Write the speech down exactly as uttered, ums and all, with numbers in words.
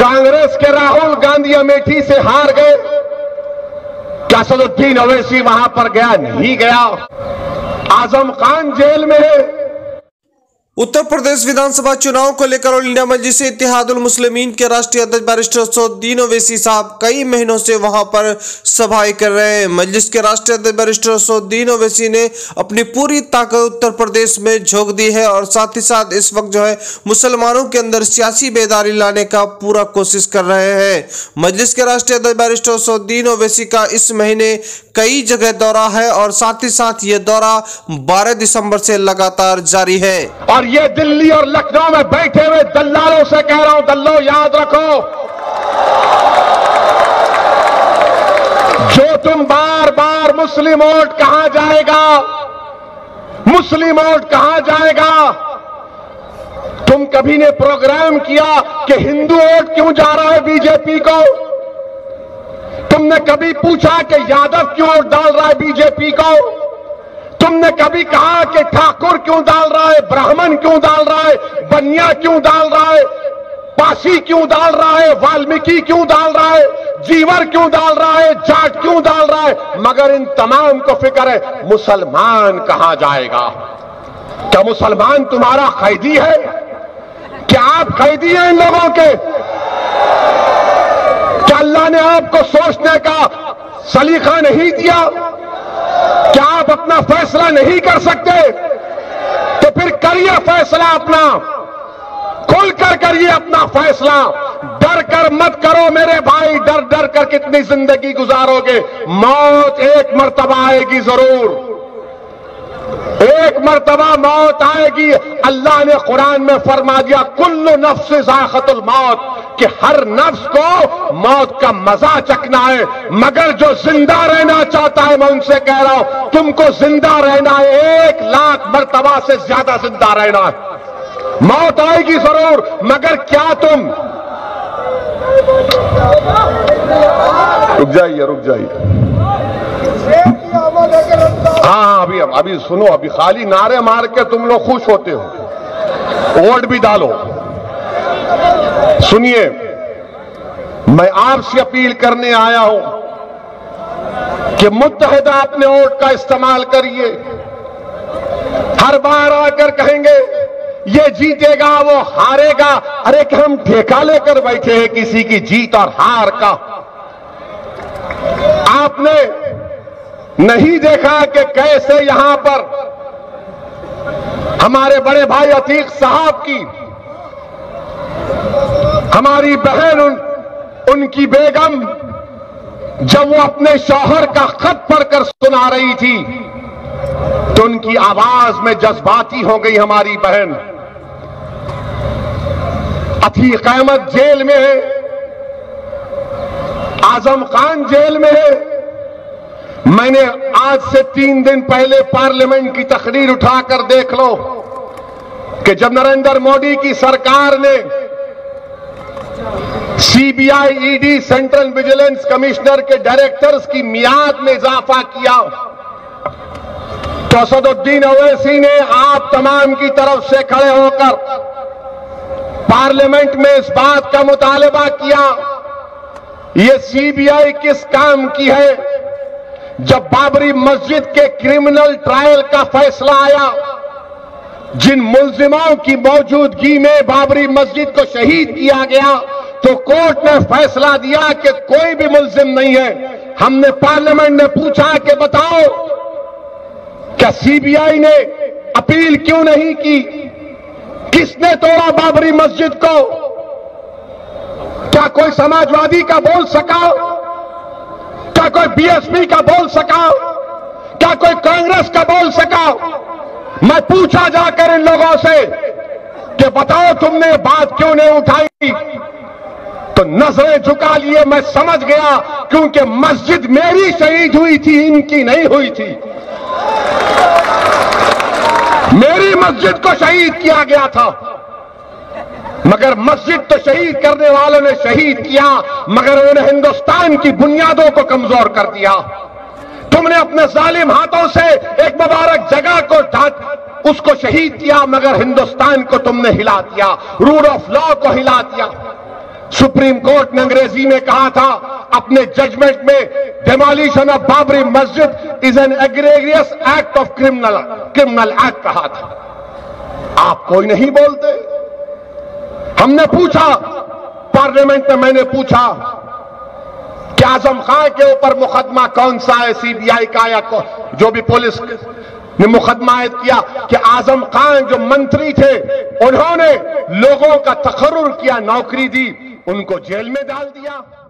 कांग्रेस के राहुल गांधी अमेठी से हार गए, क्या असदुद्दीन ओवैसी वहां पर गया? नहीं गया। आजम खान जेल में है। उत्तर प्रदेश विधानसभा चुनाव को लेकर ऑल इंडिया मजलिस इत्तेहादुल मुस्लिमीन के राष्ट्रीय अध्यक्ष बैरिस्टर असदुद्दीन ओवैसी साहब कई महीनों से वहां पर सभाएं कर रहे हैं। मजलिस के राष्ट्रीय अध्यक्ष बैरिस्टर असदुद्दीन ओवैसी ने अपनी पूरी ताकत उत्तर प्रदेश में झोंक दी है और साथ ही साथ इस वक्त जो है मुसलमानों के अंदर सियासी बेदारी लाने का पूरा कोशिश कर रहे हैं। मजलिस के राष्ट्रीय अध्यक्ष बैरिस्टर असदुद्दीन ओवैसी का इस महीने कई जगह दौरा है और साथ ही साथ ये दौरा बारह दिसंबर से लगातार जारी है। और ये दिल्ली और लखनऊ में बैठे हुए दल्लालों से कह रहा हूं, दल्लो याद रखो, जो तुम बार बार मुस्लिम वोट कहां जाएगा, मुस्लिम वोट कहां जाएगा, तुम कभी ने प्रोग्राम किया कि हिंदू वोट क्यों जा रहा है बीजेपी को? तुमने कभी पूछा कि यादव क्यों वोट डाल रहा है बीजेपी को? तुमने कभी कहा कि ठाकुर क्यों डाल रहा है, ब्राह्मण क्यों डाल रहा है, बनिया क्यों डाल रहा है, पासी क्यों डाल रहा है, वाल्मीकि क्यों डाल रहा है, जीवर क्यों डाल रहा है, जाट क्यों डाल रहा है? मगर इन तमाम को फिक्र है मुसलमान कहां जाएगा। क्या मुसलमान तुम्हारा कैदी है? क्या आप कैदी हैं इन लोगों के? क्या अल्लाह ने आपको सोचने का सलीका नहीं दिया? क्या आप अपना फैसला नहीं कर सकते? तो फिर करिए फैसला अपना, खुलकर करिए अपना फैसला। डर कर मत करो मेरे भाई, डर डर कर कितनी जिंदगी गुजारोगे? मौत एक मर्तबा आएगी जरूर, एक मर्तबा मौत आएगी। अल्लाह ने कुरान में फरमा दिया कुल्लु नफ्स ज़ाइक़तुल मौत, कि हर नफ्स को मौत का मजा चखना है, मगर जो जिंदा रहना चाहता है, मैं उनसे कह रहा हूं तुमको जिंदा रहना है, एक लाख मर्तबा से ज्यादा जिंदा रहना है। मौत आएगी जरूर, मगर क्या तुम रुक जाइए रुक जाइए हाँ अभी अभी सुनो, अभी खाली नारे मार के तुम लोग खुश होते हो, वोट भी डालो। सुनिए, मैं आपसे अपील करने आया हूं कि मुत्तहिदा अपने वोट का इस्तेमाल करिए। हर बार आकर कहेंगे ये जीतेगा वो हारेगा, अरे कि हम ठेका लेकर बैठे हैं किसी की जीत और हार का? आपने नहीं देखा कि कैसे यहां पर हमारे बड़े भाई अतीक साहब की, हमारी बहन उन, उनकी बेगम जब वो अपने शौहर का खत पढ़कर सुना रही थी तो उनकी आवाज में जज्बाती हो गई हमारी बहन। अतीक अहमद जेल में है, आजम खान जेल में है। मैंने आज से तीन दिन पहले पार्लियामेंट की तकरीर उठाकर देख लो कि जब नरेंद्र मोदी की सरकार ने CBI, ED, central vigilance commissioner के डायरेक्टर्स की मियाद में इजाफा किया तो असदुद्दीन ओवैसी ने आप तमाम की तरफ से खड़े होकर पार्लियामेंट में इस बात का मुतालबा किया, ये सीबीआई किस काम की है? जब बाबरी मस्जिद के क्रिमिनल ट्रायल का फैसला आया, जिन मुल्जिमों की मौजूदगी में बाबरी मस्जिद को शहीद किया गया, तो कोर्ट ने फैसला दिया कि कोई भी मुल्जिम नहीं है। हमने पार्लियामेंट में पूछा कि बताओ क्या सीबीआई ने अपील क्यों नहीं की? किसने तोड़ा बाबरी मस्जिद को? क्या कोई समाजवादी का बोल सका? क्या कोई बीएसपी का बोल सका? क्या कोई कांग्रेस का बोल सका? मैं पूछा जाकर इन लोगों से कि बताओ तुमने बात क्यों नहीं उठाई? तो नजरें झुका लिए। मैं समझ गया क्योंकि मस्जिद मेरी शहीद हुई थी, इनकी नहीं हुई थी। मेरी मस्जिद को शहीद किया गया था, मगर मस्जिद तो शहीद करने वालों ने शहीद किया, मगर उन्होंने हिंदुस्तान की बुनियादों को कमजोर कर दिया। तुमने अपने जालिम हाथों से एक मुबारक जगह को ढांक उसको शहीद किया, मगर हिंदुस्तान को तुमने हिला दिया, रूल ऑफ लॉ को हिला दिया। सुप्रीम कोर्ट ने अंग्रेजी में कहा था अपने जजमेंट में, demolition of Babri Masjid is an egregious act of criminal criminal act कहा था। आप कोई नहीं बोलते। हमने पूछा पार्लियामेंट में, मैंने पूछा कि आजम खान के ऊपर मुकदमा कौन सा है, सीबीआई का या जो भी पुलिस ने मुकदमा किया, कि आजम खान जो मंत्री थे उन्होंने लोगों का तकर्रुर किया, नौकरी दी, उनको जेल में डाल दिया।